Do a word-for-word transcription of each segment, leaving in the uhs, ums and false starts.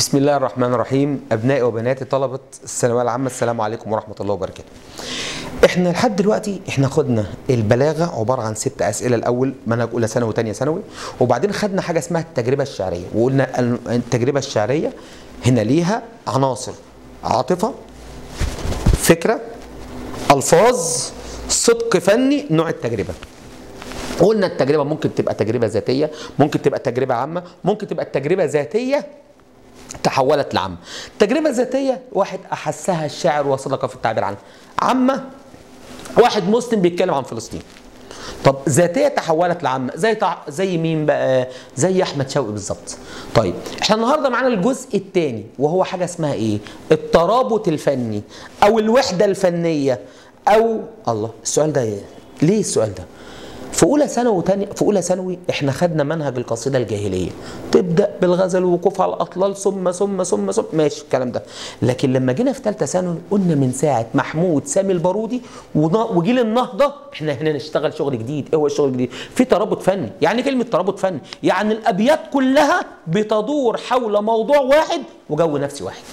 بسم الله الرحمن الرحيم. أبنائي وبناتي طلبة الثانوية العامة، السلام عليكم ورحمة الله وبركاته. احنا لحد دلوقتي احنا خدنا البلاغة عبارة عن ست أسئلة، الأول منهج أولى ثانوي وثانية ثانوي، وبعدين خدنا حاجة اسمها التجربة الشعرية، وقلنا التجربة الشعرية هنا ليها عناصر: عاطفة، فكرة، ألفاظ، صدق فني، نوع التجربة. قلنا التجربة ممكن تبقى تجربة ذاتية، ممكن تبقى تجربة عامة، ممكن تبقى التجربة ذاتية تحولت لعامة. تجربة ذاتية واحد أحسها الشاعر وصدق في التعبير عنها. عامة واحد مسلم بيتكلم عن فلسطين. طب ذاتية تحولت لعامة زي تع... زي مين بقى؟ زي أحمد شوقي بالظبط. طيب احنا النهارده معانا الجزء الثاني، وهو حاجة اسمها ايه؟ الترابط الفني أو الوحدة الفنية أو الله. السؤال ده إيه؟ ليه السؤال ده؟ في اولى ثانوي وثانيه في اولى ثانوي احنا خدنا منهج القصيده الجاهليه، تبدا بالغزل والوقوف على الاطلال ثم ثم ثم ثم ماشي الكلام ده. لكن لما جينا في ثالثه ثانوي قلنا من ساعه محمود سامي البارودي وجيل النهضه احنا هنا نشتغل شغل جديد. ايه هو الشغل الجديد؟ في ترابط فني. يعني كلمه ترابط فني يعني الابيات كلها بتدور حول موضوع واحد وجو نفسي واحد.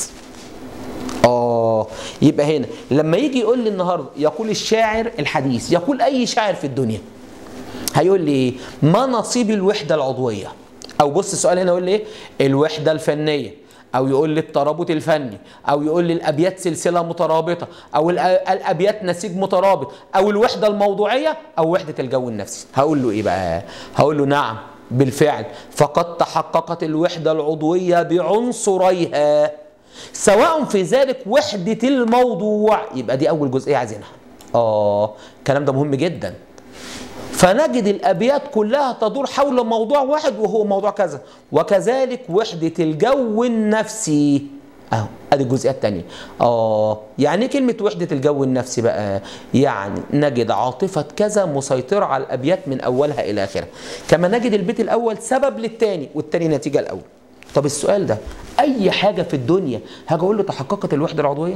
آه يبقى هنا لما يجي يقول لي النهارده يقول الشاعر الحديث، يقول اي شاعر في الدنيا، هيقول لي ايه؟ ما نصيب الوحده العضويه؟ او بص السؤال هنا يقول لي ايه؟ الوحده الفنيه، او يقول لي الترابط الفني، او يقول لي الابيات سلسله مترابطه، او الابيات نسيج مترابط، او الوحده الموضوعيه، او وحده الجو النفسي. هقول له ايه بقى؟ هقول له نعم بالفعل فقد تحققت الوحده العضويه بعنصريها، سواء في ذلك وحده الموضوع. يبقى دي اول جزئيه عايزينها. اه الكلام ده مهم جدا. فنجد الأبيات كلها تدور حول موضوع واحد وهو موضوع كذا، وكذلك وحدة الجو النفسي. أهو أدي الجزئية الثانية. آه يعني كلمة وحدة الجو النفسي بقى؟ يعني نجد عاطفة كذا مسيطرة على الأبيات من أولها إلى آخرها. كما نجد البيت الأول سبب للثاني والثاني نتيجة الأول. طب السؤال ده أي حاجة في الدنيا هاجي أقول له تحققت الوحدة العضوية؟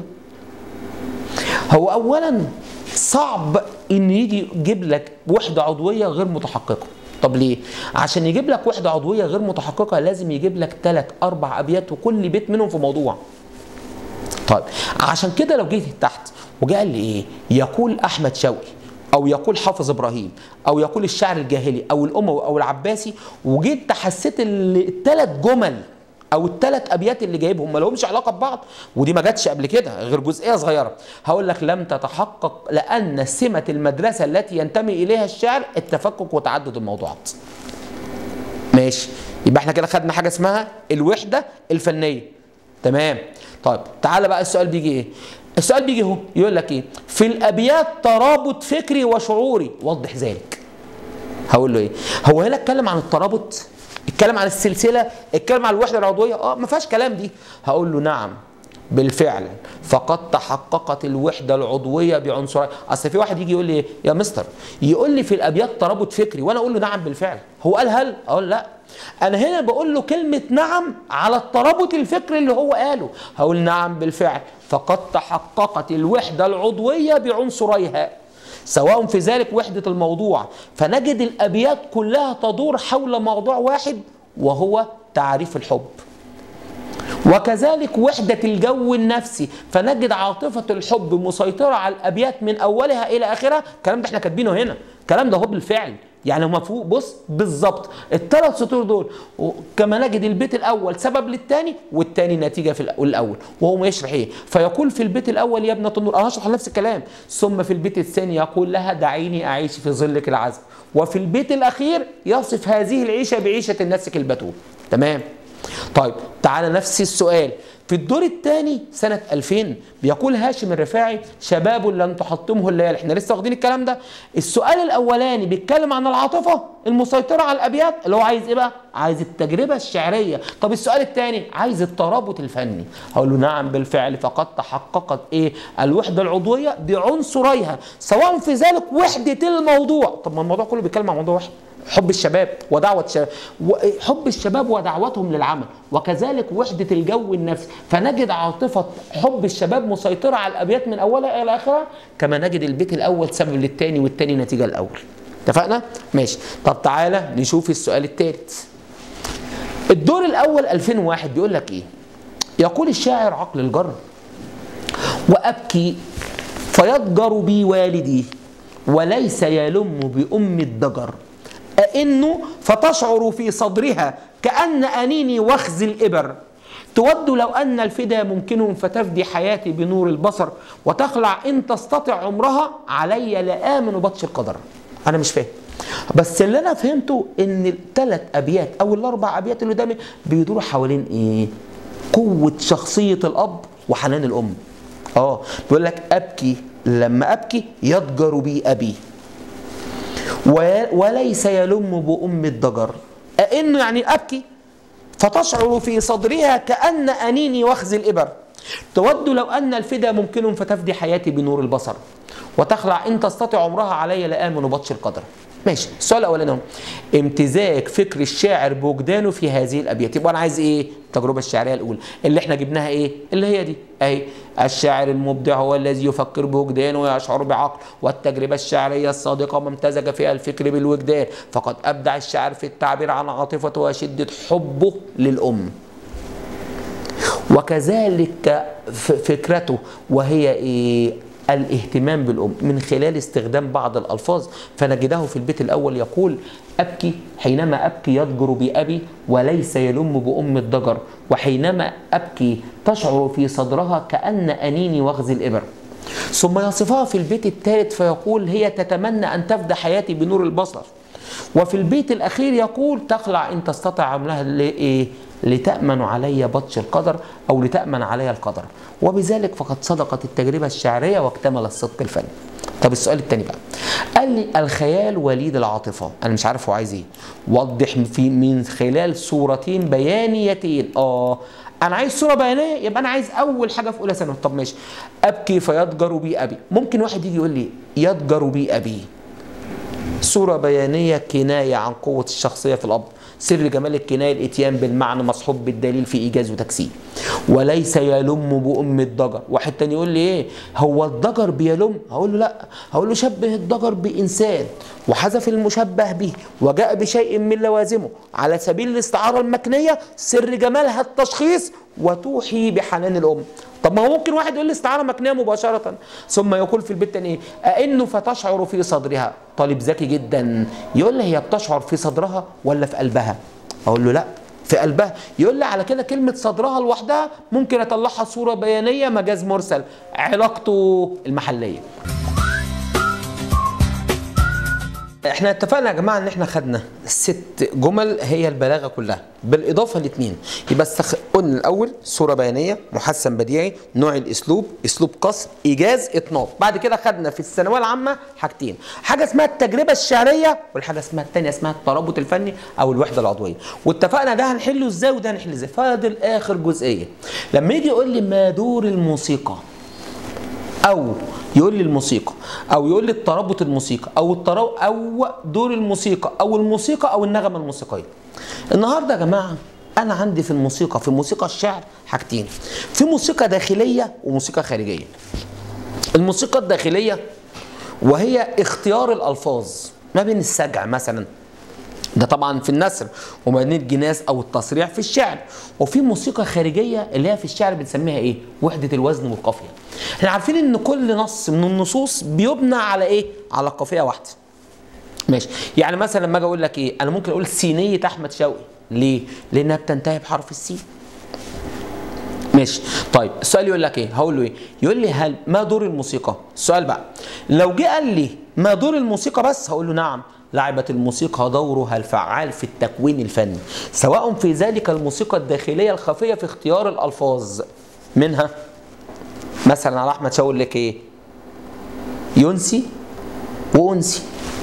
هو أولاً صعب ان يجي يجيب لك وحده عضويه غير متحققه. طب ليه؟ عشان يجيب لك وحده عضويه غير متحققه لازم يجيب لك ثلاث اربع ابيات وكل بيت منهم في موضوع. طيب عشان كده لو جيت تحت وجاء قال لي ايه؟ يقول احمد شوقي، او يقول حافظ ابراهيم، او يقول الشعر الجاهلي، او الاموي، او العباسي، وجيت حسيت الثلاث جمل او الثلاث ابيات اللي جايبهم ما لهمش علاقه ببعض، ودي ما جاتش قبل كده غير جزئيه صغيره، هقول لك لم تتحقق، لان سمه المدرسه التي ينتمي اليها الشاعر التفكك وتعدد الموضوعات. ماشي، يبقى احنا كده خدنا حاجه اسمها الوحده الفنيه. تمام. طيب تعالى بقى السؤال بيجي ايه؟ السؤال بيجي اهو يقول لك ايه؟ في الابيات ترابط فكري وشعوري، وضح ذلك. هقول له ايه؟ هو هنا اتكلم عن الترابط؟ اتكلم عن السلسله؟ اتكلم عن الوحده العضويه؟ اه ما فيهاش كلام دي. هقول له نعم بالفعل فقد تحققت الوحده العضويه بعنصرين. اصل في واحد يجي يقول لي يا مستر يقول لي في الابيات ترابط فكري، وانا اقول له نعم بالفعل. هو قال هل؟ اقول لا، انا هنا بقول له كلمه نعم على الترابط الفكري اللي هو قاله. هقول نعم بالفعل فقد تحققت الوحده العضويه بعنصريها، سواء في ذلك وحدة الموضوع. فنجد الأبيات كلها تدور حول موضوع واحد وهو تعريف الحب، وكذلك وحدة الجو النفسي، فنجد عاطفة الحب مسيطرة على الأبيات من أولها إلى آخرها. الكلام ده احنا كاتبينه هنا، الكلام ده هو بالفعل. يعني هما فوق بص بالظبط الثلاث سطور دول. كما نجد البيت الاول سبب للثاني والثاني نتيجه في الاول، وهو يشرح ايه؟ فيقول في البيت الاول يا ابنه النور، انا هشرح نفس الكلام. ثم في البيت الثاني يقول لها دعيني اعيش في ظلك العذب. وفي البيت الاخير يصف هذه العيشه بعيشه النسك البتول. تمام. طيب تعالى نفس السؤال في الدور الثاني سنة ألفين بيقول هاشم الرفاعي شباب لن تحطمه الليالي. احنا لسه واخدين الكلام ده. السؤال الاولاني بيتكلم عن العاطفه المسيطره على الابيات اللي هو عايز ايه بقى؟ عايز التجربه الشعريه. طب السؤال الثاني عايز الترابط الفني. هقول له نعم بالفعل فقد تحققت ايه؟ الوحده العضويه بعنصريها، سواء في ذلك وحده الموضوع. طب ما الموضوع كله بيتكلم عن موضوع واحد، حب الشباب ودعوة الشباب، حب الشباب ودعوتهم للعمل، وكذلك وحدة الجو النفسي. فنجد عاطفة حب الشباب مسيطرة على الأبيات من أولها إلى آخرها، كما نجد البيت الأول سبب للتاني والتاني نتيجة الأول. اتفقنا؟ ماشي. طب تعالى نشوف السؤال الثالث. الدور الأول ألفين وواحد بيقول لك إيه؟ يقول الشاعر عقل الجر: وأبكي فيضجر بي والدي وليس يلم بأم الضجر، أئن فتشعر في صدرها كأن أنيني وخز الإبر، تود لو أن الفدا ممكن فتفدي حياتي بنور البصر، وتخلع إن تستطع عمرها علي لا آمن بطش القدر. أنا مش فاهم، بس اللي أنا فهمته إن الثلاث أبيات أو الأربع أبيات اللي قدامي بيدوروا حوالين إيه؟ قوة شخصية الأب وحنان الأم. آه بيقول لك: أبكي، لما أبكي يضجر بي أبي وليس يلم بأم الضجر، أئنه يعني أبكي فتشعر في صدرها كأن أنيني وخز الإبر، تود لو أن الفدا ممكن فتفدي حياتي بنور البصر، وتخلع إن تستطع عمرها علي لا آمن بطش القدر. ماشي. السؤال الأولاني اهو: امتزاج فكر الشاعر بوجدانه في هذه الأبيات. يبقى أنا عايز إيه؟ التجربة الشعرية الأولى اللي إحنا جبناها إيه؟ اللي هي دي أهي: الشاعر المبدع هو الذي يفكر بوجدانه ويشعر بعقل، والتجربة الشعرية الصادقة ما امتزج فيها الفكر بالوجدان، فقد أبدع الشاعر في التعبير عن عاطفته وشدة حبه للأم. وكذلك فكرته وهي إيه؟ الاهتمام بالأم من خلال استخدام بعض الألفاظ، فنجده في البيت الأول يقول: أبكي، حينما أبكي يضجر بأبي وليس يلم بأم الضجر، وحينما أبكي تشعر في صدرها كأن أنيني وخز الإبر. ثم يصفها في البيت الثالث فيقول: هي تتمنى أن تفدى حياتي بنور البصر. وفي البيت الأخير يقول: تخلع إن تستطع عملها لإيه؟ لتأمن علي بطش القدر، أو لتأمن علي القدر. وبذلك فقد صدقت التجربة الشعرية واكتمل الصدق الفني. طب السؤال الثاني بقى، قال لي: الخيال وليد العاطفة. أنا مش عارف هو عايز إيه. وضح في من خلال صورتين بيانيتين. آه أنا عايز صورة بيانية، يبقى أنا عايز أول حاجة في أولى ثانوي. طب ماشي. أبكي فيضجر بي أبي. ممكن واحد يجي يقول لي: يضجر بي أبي، صورة بيانية كناية عن قوة الشخصية في الأب، سر جمال الكناية الاتيان بالمعنى مصحوب بالدليل في إيجاز وتجسيد. وليس يلم بأم الضجر. واحد تاني يقول لي: إيه هو الضجر بيلم؟ هقول له لا، هقول له: شبه الضجر بإنسان وحذف المشبه به وجاء بشيء من لوازمه على سبيل الاستعارة المكنية، سر جمالها التشخيص وتوحي بحنان الأم. طب ما هو ممكن واحد يقول لي استعارة مكنية مباشرة. ثم يقول في البيت الثاني: أئنه فتشعر في صدرها. طالب ذكي جدا يقول لي: هي بتشعر في صدرها ولا في قلبها؟ أقول له لا، في قلبها. يقول لي: على كده كلمة صدرها لوحدها ممكن أطلعها صورة بيانية مجاز مرسل، علاقته المحلية. احنا اتفقنا يا جماعه ان احنا خدنا ست جمل هي البلاغه كلها بالاضافه لاثنين. يبقى استخ... قلنا الاول صوره بيانيه، محسن بديعي، نوع الاسلوب، اسلوب قصر، ايجاز، اطناب. بعد كده خدنا في الثانويه العامه حاجتين: حاجه اسمها التجربه الشعريه، والحاجه اسمها الثانيه اسمها الترابط الفني او الوحده العضويه. واتفقنا ده هنحله ازاي وده هنحله ازاي. فاضل اخر جزئيه، لما يجي يقول لي ما دور الموسيقى، او يقول لي الموسيقى، او يقول لي الترابط الموسيقى، او الترابط او دور الموسيقى، او الموسيقى، او النغمه الموسيقيه. النهارده يا جماعه انا عندي في الموسيقى، في موسيقى الشعر حاجتين: في موسيقى داخليه وموسيقى خارجيه. الموسيقى الداخليه وهي اختيار الالفاظ ما بين السجع مثلا، ده طبعا في النثر، وما بين الجناس او التصريع في الشعر. وفي موسيقى خارجيه اللي هي في الشعر بنسميها ايه؟ وحده الوزن والقافيه. احنا عارفين ان كل نص من النصوص بيبنى على ايه؟ على قافيه واحده. ماشي. يعني مثلا لما اجي اقول لك ايه، انا ممكن اقول سينيه احمد شوقي. ليه؟ لانها بتنتهي بحرف السين. ماشي. طيب السؤال يقول لك ايه؟ هقول له ايه؟ يقول لي: هل ما دور الموسيقى؟ السؤال بقى لو جه قال لي ما دور الموسيقى بس، هقول له: نعم، لعبت الموسيقى دورها الفعال في التكوين الفني، سواء في ذلك الموسيقى الداخليه الخفيه في اختيار الالفاظ. منها مثلا على احمد شوقي يقول لك ايه؟ ينسي وانسي،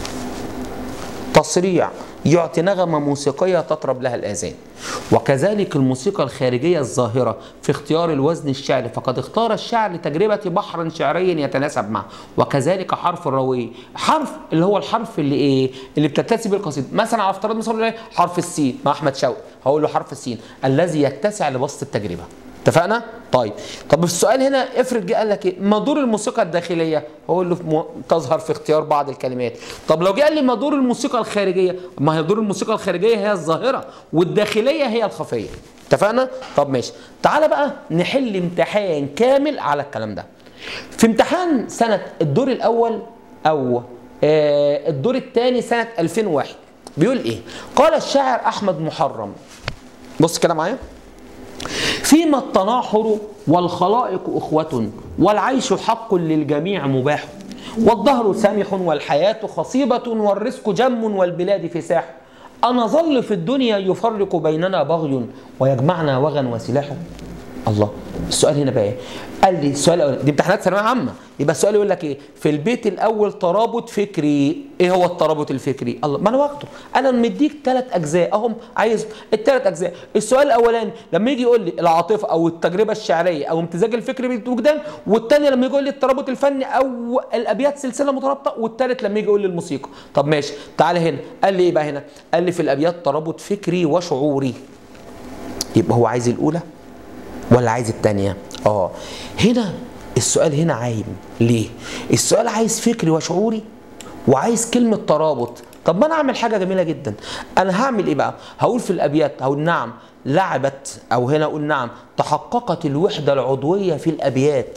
تصريع يعطي نغمه موسيقيه تطرب لها الاذان. وكذلك الموسيقى الخارجيه الظاهره في اختيار الوزن الشعري، فقد اختار الشاعر لتجربه بحر شعري يتناسب معه. وكذلك حرف الروي، حرف اللي هو الحرف اللي ايه؟ اللي بتتسع به القصيده. مثلا على افتراض مثلا حرف السين مع احمد شوقي، هقول له حرف السين الذي يتسع لبسط التجربه. اتفقنا؟ طيب طب السؤال هنا افرض جه قال لك ايه؟ ما دور الموسيقى الداخليه؟ هو اللي م... تظهر في اختيار بعض الكلمات. طب لو جه قال لي ما دور الموسيقى الخارجيه؟ ما هي دور الموسيقى الخارجيه هي الظاهره والداخليه هي الخفيه. اتفقنا؟ طب ماشي. تعالى بقى نحل امتحان كامل على الكلام ده. في امتحان سنه الدور الاول او آه الدور الثاني سنه ألفين وواحد بيقول ايه؟ قال الشاعر احمد محرم، بص كده معايا، فيما التناحر والخلائق أخوة والعيش حق للجميع مباح والدهر سامح والحياة خصيبة والرزق جم والبلاد فساح أنظل في الدنيا يفرق بيننا بغي ويجمعنا وغى وسلاح. الله، السؤال هنا بقى ايه؟ قال لي السؤال الاول، دي امتحانات ثانويه عامه، يبقى السؤال يقول لك ايه؟ في البيت الاول ترابط فكري، ايه هو الترابط الفكري؟ الله، ما انا واخده، انا مديك ثلاث اجزاء اهم، عايز الثلاث اجزاء. السؤال الاولاني لما يجي يقول لي العاطفه او التجربه الشعريه او امتزاج الفكر بالوجدان، والثاني لما يجي يقول لي الترابط الفني او الابيات سلسله مترابطه، والثالث لما يجي يقول لي الموسيقى. طب ماشي، تعالى هنا، قال لي ايه بقى هنا؟ قال لي في الابيات ترابط فكري وشعوري. يبقى هو عايز الاولى ولا عايز الثانيه؟ اه هنا السؤال هنا عايم ليه؟ السؤال عايز فكري وشعوري وعايز كلمه ترابط. طب ما انا اعمل حاجه جميله جدا، انا هعمل ايه بقى؟ هقول في الابيات، هقول نعم لعبت، او هنا اقول نعم تحققت الوحده العضويه في الابيات،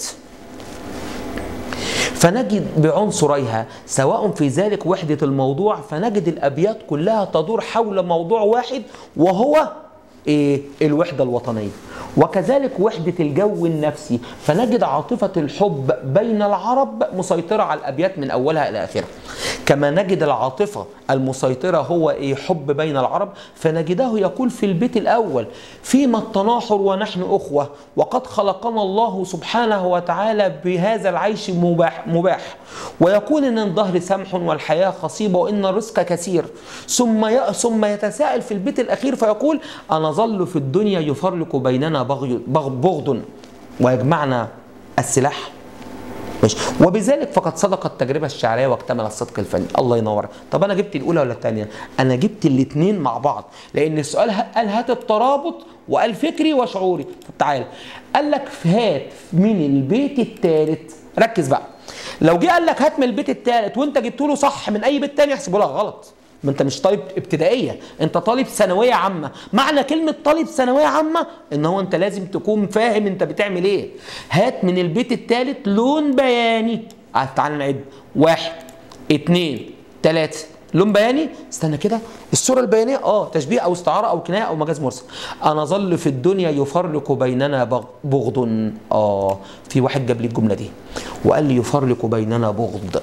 فنجد بعنصريها سواء في ذلك وحده الموضوع، فنجد الابيات كلها تدور حول موضوع واحد وهو ايه؟ الوحده الوطنيه. وكذلك وحدة الجو النفسي، فنجد عاطفة الحب بين العرب مسيطرة على الأبيات من أولها إلى آخرها. كما نجد العاطفة المسيطرة هو إيه؟ حب بين العرب، فنجده يقول في البيت الأول فيما التناحر ونحن أخوة وقد خلقنا الله سبحانه وتعالى بهذا العيش مباح, مباح ويقول إن الظهر سمح والحياة خصيبة وإن الرزق كثير، ثم ثم يتساءل في البيت الأخير فيقول أنظل في الدنيا يفرق بيننا بغي بغض ويجمعنا السلاح. ماشي، وبذلك فقد صدقت التجربه الشعريه واكتمل الصدق الفني. الله ينور. طب انا جبت الاولى ولا الثانيه؟ انا جبت الاثنين مع بعض، لان السؤال قال هات الترابط وقال فكري وشعوري. طب تعالى، قال لك هات من البيت الثالث، ركز بقى، لو جه قال لك هات من البيت الثالث وانت جبت له صح من اي بيت ثاني احسبه لك غلط. ما انت مش طالب ابتدائيه، انت طالب ثانويه عامه. معنى كلمه طالب ثانويه عامه ان هو انت لازم تكون فاهم انت بتعمل ايه. هات من البيت الثالث لون بياني. تعال نعد، واحد اتنين تلاته، لون بياني. استنى كده، الصوره البيانيه اه تشبيه او استعاره او كنايه او مجاز مرسل. انا ظل في الدنيا يفرق بيننا بغض. اه في واحد جاب لي الجمله دي وقال لي يفرق بيننا بغض،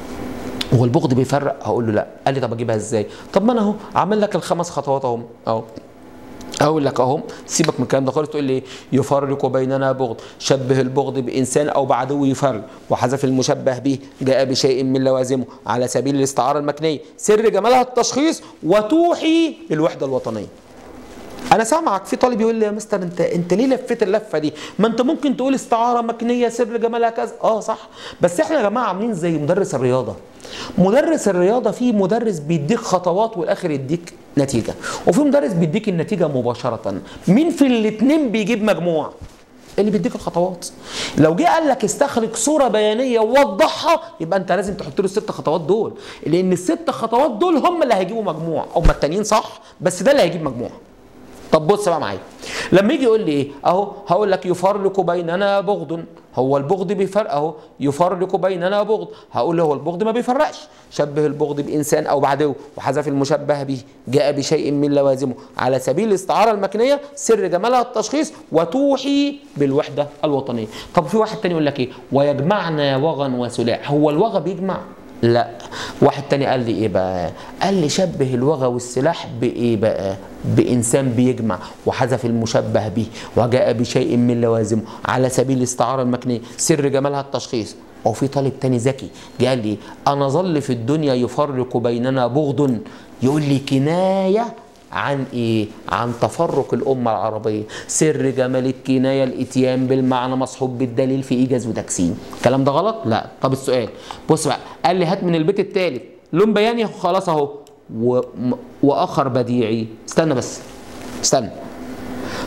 هو البغض بيفرق؟ هقول له لا. قال لي طب اجيبها ازاي؟ طب ما انا اهو عامل لك الخمس خطوات اهو اهو. اقول لك اهو، سيبك من الكلام ده خالص. تقول لي يفرق بيننا بغض، شبه البغض بانسان او بعدو يفرق، وحذف المشبه به، جاء بشيء من لوازمه على سبيل الاستعاره المكنيه، سر جمالها التشخيص وتوحي بالوحده الوطنيه. انا سامعك في طالب يقول لي يا مستر انت انت ليه لفيت اللفه دي؟ ما انت ممكن تقول استعاره مكنيه سر جمالها كذا. اه صح، بس احنا يا جماعه عاملين زي مدرس الرياضه. مدرس الرياضه في مدرس بيديك خطوات والاخر يديك نتيجه، وفي مدرس بيديك النتيجه مباشره. مين في الاثنين بيجيب مجموع؟ اللي بيديك الخطوات. لو جه قال لك استخرج صوره بيانيه ووضحها، يبقى انت لازم تحط له الست خطوات دول، لان الست خطوات دول هم اللي هيجيبوا مجموع. هم التانيين صح بس ده اللي هيجيب مجموع. طب بص بقى معايا، لما يجي يقول لي ايه اهو، هقول لك يفرق بيننا بغض، هو البغض بيفرق اهو، يفرق بيننا بغض، هقول له هو البغض ما بيفرقش، شبه البغض بانسان او بعدو وحذف المشبه به، جاء بشيء من لوازمه على سبيل الاستعاره المكنيه، سر جمالها التشخيص وتوحي بالوحده الوطنيه. طب في واحد تاني يقول لك ايه؟ ويجمعنا وغى وسلاح، هو الوغى بيجمع؟ لا. واحد تاني قال لي ايه بقى؟ قال لي شبه الوغى والسلاح بايه بقى؟ بانسان بيجمع وحذف المشبه به وجاء بشيء من لوازمه على سبيل الاستعاره المكنيه، سر جمالها التشخيص. او في طالب تاني ذكي جه قال لي انا ظل في الدنيا يفرق بيننا بغض، يقول لي كنايه عن ايه؟ عن تفرق الامه العربيه، سر جمال الكنايه الاتيان بالمعنى مصحوب بالدليل في ايجاز وتجسيم. الكلام ده غلط؟ لا. طب السؤال بص بقى، قال لي هات من البيت الثالث لون بياني، خلاص اهو، و... واخر بديعي. استنى بس استنى،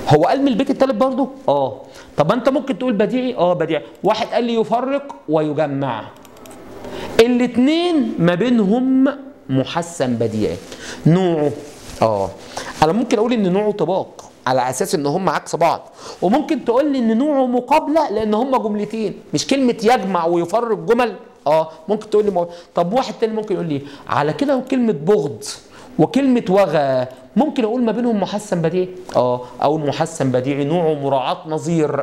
هو قال من البيت الثالث برضه؟ اه. طب انت ممكن تقول بديعي؟ اه بديعي. واحد قال لي يفرق ويجمع. الاثنين ما بينهم محسن بديعي. نوعه اه انا ممكن اقول ان نوعه طباق على اساس ان هم عكس بعض، وممكن تقول لي ان نوعه مقابله لان هم جملتين مش كلمه يجمع ويفرق جمل. اه ممكن تقول لي مو... طب واحد تاني ممكن يقول لي على كده كلمه بغض وكلمه وغى ممكن اقول ما بينهم محسن بديعي. اه اقول محسن بديعي نوعه مراعاه نظير.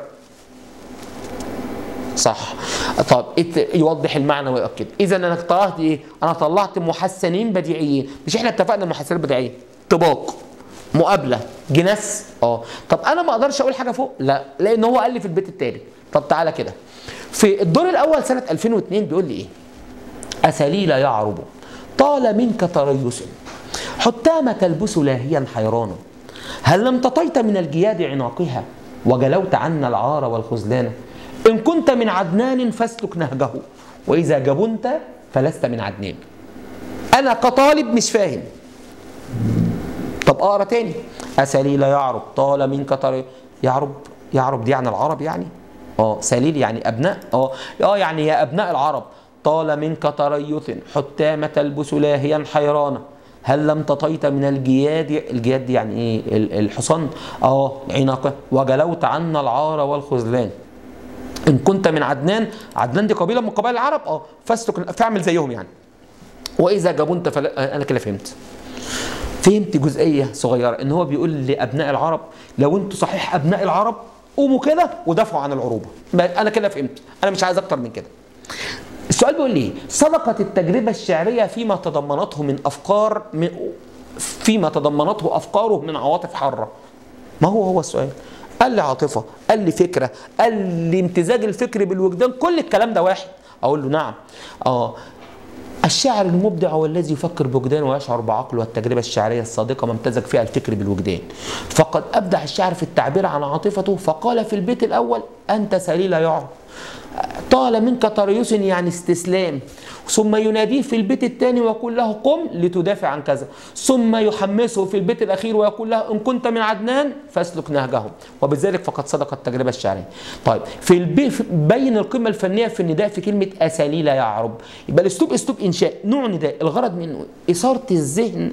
صح. طب يوضح المعنى ويؤكد. اذا انا طلعت ايه؟ انا طلعت محسنين بديعيين. مش احنا اتفقنا محسنين بديعيين طباق مقابله جناس؟ اه. طب انا ما اقدرش اقول حاجه فوق؟ لا، لان هو قال لي في البيت التالي. طب تعالى كده في الدور الاول سنه ألفين واثنين بيقول لي ايه؟ اساليل يعرب طال منك تريث حتام تلبس لاهيا حيرانا هل لم تطيت من الجياد عناقها وجلوت عنا العار والخذلان إن كنت من عدنان فاسلك نهجه وإذا جبنت فلست من عدنان. أنا كطالب مش فاهم. طب أقرأ تاني. أساليل يعرب طال منك طريق. يعرب يعرب دي عن العرب يعني؟ اه سليل يعني أبناء. اه اه يعني يا أبناء العرب طال منك تريث حتام تلبس لاهيا حيرانا هل لم تطيت من الجياد. الجياد دي يعني إيه؟ الحصان. اه عناقه وجلوت عنا العار والخذلان إن كنت من عدنان. عدنان دي قبيلة من قبائل العرب. اه فاسلك فاعمل زيهم يعني. وإذا جبنت فلا. أنا كده فهمت. فهمت جزئية صغيرة إن هو بيقول لأبناء العرب لو أنتوا صحيح أبناء العرب قوموا كده ودافعوا عن العروبة. أنا كده فهمت. أنا مش عايز أكتر من كده. السؤال بيقول لي صدقت التجربة الشعرية فيما تضمنته من أفكار من فيما تضمنته أفكاره من عواطف حارة. ما هو هو السؤال؟ قال لي عاطفة، قال لي فكرة، قال لي امتزاج الفكر بالوجدان، كل الكلام ده واحد. أقول له نعم. آه الشاعر المبدع هو الذي يفكر بوجدانه ويشعر بعقله والتجربة الشعرية الصادقة ما امتزج فيها الفكر بالوجدان. فقد أبدع الشاعر في التعبير عن عاطفته فقال في البيت الأول أنت سليل يعرب طال منك تريث يعني استسلام، ثم يناديه في البيت الثاني ويقول له قم لتدافع عن كذا، ثم يحمسه في البيت الأخير ويقول له إن كنت من عدنان فاسلك نهجهم، وبذلك فقد صدقت التجربة الشعرية. طيب في البي بين القيمة الفنية في النداء في كلمة أساليل يعرب. يبقى الأسلوب أسلوب إنشاء، نوع نداء الغرض منه إثارة الذهن.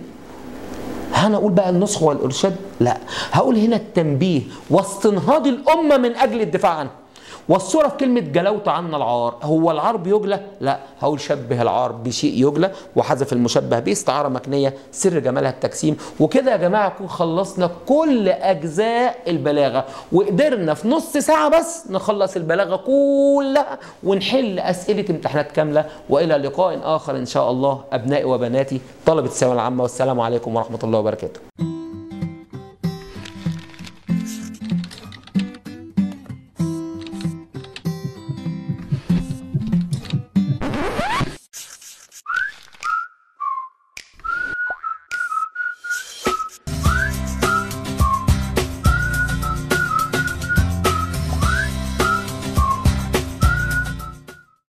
هنقول بقى النصح والإرشاد؟ لا، هقول هنا التنبيه واستنهاض الأمة من أجل الدفاع عنها. والصورة في كلمة جلوت عنا العار، هو العار بيجلى؟ لا، هقول شبه العار بشيء يجلى وحذف المشبه به استعارة مكنية سر جمالها التجسيم. وكده يا جماعة نكون خلصنا كل أجزاء البلاغة وقدرنا في نص ساعة بس نخلص البلاغة كلها ونحل أسئلة امتحانات كاملة. وإلى لقاء آخر إن شاء الله أبنائي وبناتي طلبة الثانوية العامة، والسلام عليكم ورحمة الله وبركاته.